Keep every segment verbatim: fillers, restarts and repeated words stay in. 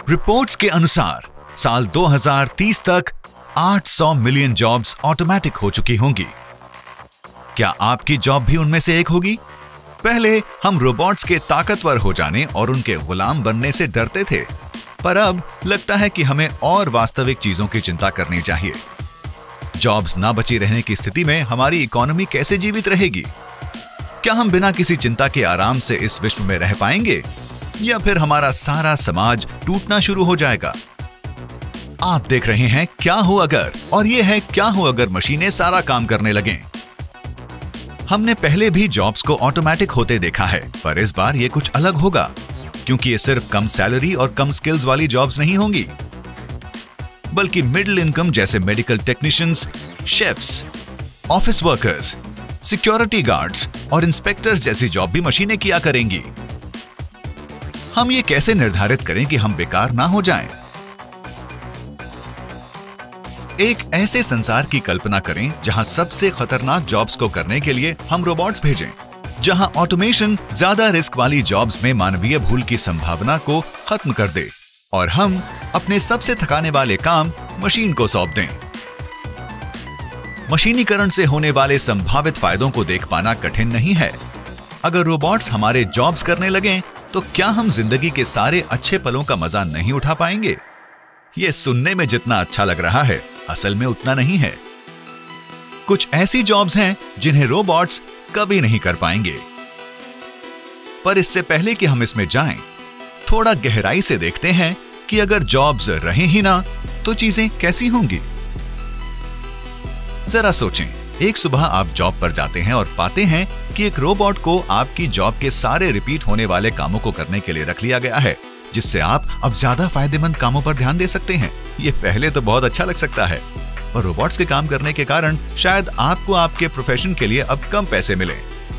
Reports के अनुसार साल दो हज़ार तीस तक आठ सौ मिलियन जॉब्स ऑटोमेटिक हो चुकी होंगी। क्या आपकी जॉब भी उनमें से एक होगी? पहले हम रोबोट्स के ताकतवर हो जाने और उनके गुलाम बनने से डरते थे, पर अब लगता है कि हमें और वास्तविक चीजों की चिंता करनी चाहिए। जॉब्स ना बची रहने की स्थिति में हमारी इकोनॉमी कैसे जीवित रहेगी? क्या हम बिना किसी चिंता के आराम से इस विश्व में रह पाएंगे, या फिर हमारा सारा समाज टूटना शुरू हो जाएगा? आप देख रहे हैं क्या हो अगर, और ये है क्या हो अगर मशीनें सारा काम करने लगें। हमने पहले भी जॉब्स को ऑटोमेटिक होते देखा है, पर इस बार ये कुछ अलग होगा, क्योंकि ये सिर्फ कम सैलरी और कम स्किल्स वाली जॉब्स नहीं होंगी, बल्कि मिडिल इनकम जैसे medical technicians, chefs, office workers, security guards और इंस्पेक्टर्स जैसी जॉब भी मशीनें किया करेंगी। हम ये कैसे निर्धारित करें कि हम बेकार ना हो जाएं? एक ऐसे संसार की कल्पना करें जहां सबसे खतरनाक जॉब्स को करने के लिए हम रोबोट्स भेजें, जहां ऑटोमेशन ज्यादा रिस्क वाली जॉब्स में मानवीय भूल की संभावना को खत्म कर दे और हम अपने सबसे थकाने वाले काम मशीन को सौंप दें। मशीनीकरण से होने वाले संभावित फायदों को देख पाना कठिन नहीं है। अगर रोबोट्स हमारे जॉब्स करने लगें, तो क्या हम जिंदगी के सारे अच्छे पलों का मजा नहीं उठा पाएंगे? यह सुनने में जितना अच्छा लग रहा है, असल में उतना नहीं है। कुछ ऐसी जॉब्स हैं जिन्हें रोबोट्स कभी नहीं कर पाएंगे। पर इससे पहले कि हम इसमें जाएं, थोड़ा गहराई से देखते हैं कि अगर जॉब्स रहें ही ना, तो चीजें कैसी होंगी। जरा सोचें, एक सुबह आप जॉब पर जाते हैं और पाते हैं कि एक रोबोट को आपकी जॉब के सारे रिपीट होने वाले कामों को करने के लिए रख लिया गया है, जिससे आप अब ज्यादा फायदेमंद कामों पर ध्यान दे सकते हैं। ये पहले तो बहुत अच्छा लग सकता है, और रोबोट्स के काम करने के कारण शायद आपको आपके प्रोफेशन के लिए अब कम पैसे मिले।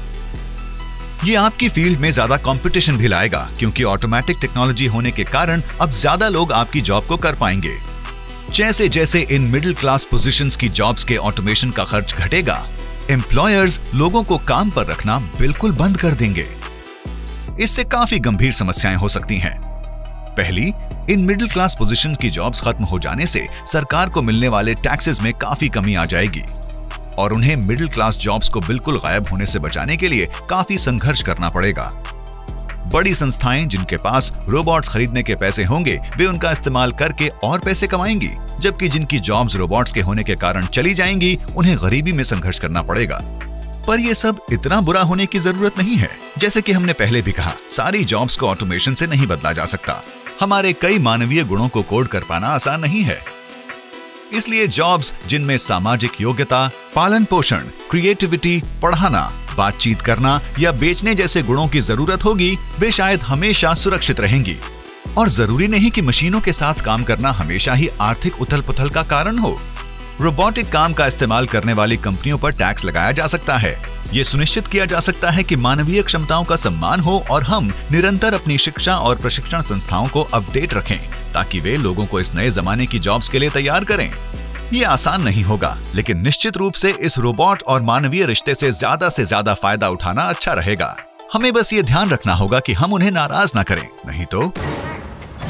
ये आपकी फील्ड में ज्यादा कंपटीशन भी लाएगा, क्योंकि ऑटोमेटिक टेक्नोलॉजी होने के कारण अब ज्यादा लोग आपकी जॉब को कर पाएंगे। जैसे जैसे इन मिडिल क्लास पोजीशंस की जॉब्स के ऑटोमेशन का खर्च घटेगा, एम्प्लॉयर्स लोगों को काम पर रखना बिल्कुल बंद कर देंगे। इससे काफी गंभीर समस्याएं हो सकती हैं। पहली, इन मिडिल क्लास पोजीशंस की जॉब्स खत्म हो जाने से सरकार को मिलने वाले टैक्सेस में काफी कमी आ जाएगी, और उन्हें मिडिल क्लास जॉब्स को बिल्कुल गायब होने से बचाने के लिए काफी संघर्ष करना पड़ेगा। बड़ी संस्थाएं जिनके पास रोबोट्स खरीदने के पैसे होंगे, वे उनका इस्तेमाल करके और पैसे कमाएंगी, जबकि जिनकी जॉब्स रोबोट्स के होने के कारण चली जाएंगी, उन्हें गरीबी में संघर्ष करना पड़ेगा। पर यह सब इतना बुरा होने की जरूरत नहीं है। जैसे कि हमने पहले भी कहा, सारी जॉब्स को ऑटोमेशन से नहीं बदला जा सकता। हमारे कई मानवीय गुणों को कोड कर पाना आसान नहीं है। इसलिए जॉब्स जिनमें सामाजिक योग्यता, पालन पोषण, क्रिएटिविटी, पढ़ाना, बातचीत करना या बेचने जैसे गुणों की जरूरत होगी, वे शायद हमेशा सुरक्षित रहेंगी। और जरूरी नहीं कि मशीनों के साथ काम करना हमेशा ही आर्थिक उथल-पुथल का कारण हो। रोबोटिक काम का इस्तेमाल करने वाली कंपनियों पर टैक्स लगाया जा सकता है। ये सुनिश्चित किया जा सकता है कि मानवीय क्षमताओं का सम्मान हो, और हम निरंतर अपनी शिक्षा और प्रशिक्षण संस्थाओं को अपडेट रखें, ताकि वे लोगों को इस नए जमाने की जॉब्स के लिए तैयार करें। ये आसान नहीं होगा, लेकिन निश्चित रूप से इस रोबोट और मानवीय रिश्ते से ज्यादा से ज्यादा फायदा उठाना अच्छा रहेगा। हमें बस ये ध्यान रखना होगा कि हम उन्हें नाराज ना करें, नहीं तो।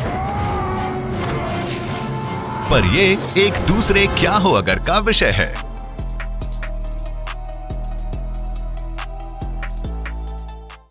पर ये एक दूसरे क्या हो अगर का विषय है।